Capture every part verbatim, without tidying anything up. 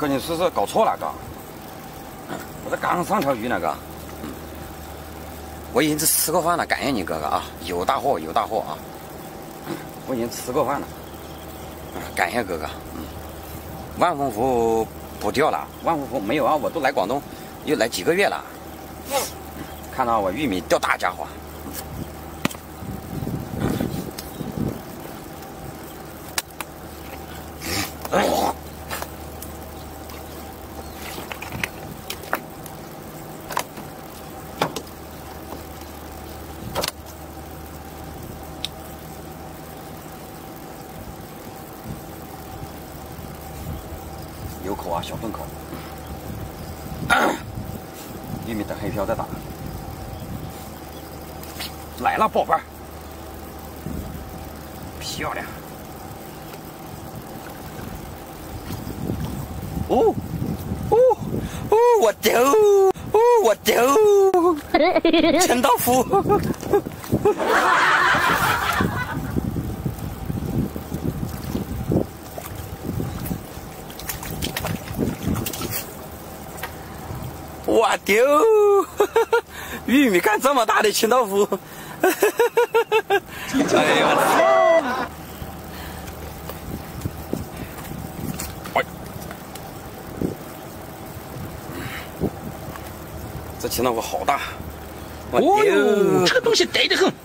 哥，你是不是搞错了，哥？我这刚上条鱼呢，哥。嗯，我已经是吃过饭了，感谢你哥哥啊，有大货有大货啊！我已经吃过饭了，感谢哥哥。嗯，万丰湖不钓了，万丰湖没有啊，我都来广东又来几个月了。嗯，看到我玉米钓大家伙。哎呀！有口啊，小粪口。玉米等黑漂再打。来了，宝贝儿，漂亮。哦哦哦！我丢！哦，我丢！陈道夫。我丢！玉米干这么大的清道夫！哎呀我操！哎，这清道夫好大！我丢！ 这个东西逮得很。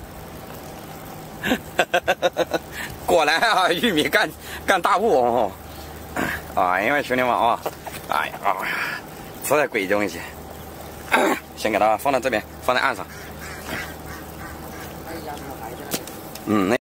果然啊，玉米干干大物哦！哎呀，兄弟们啊！哎呀啊！这鬼东西！先给它放到这边，放在岸上。嗯，那。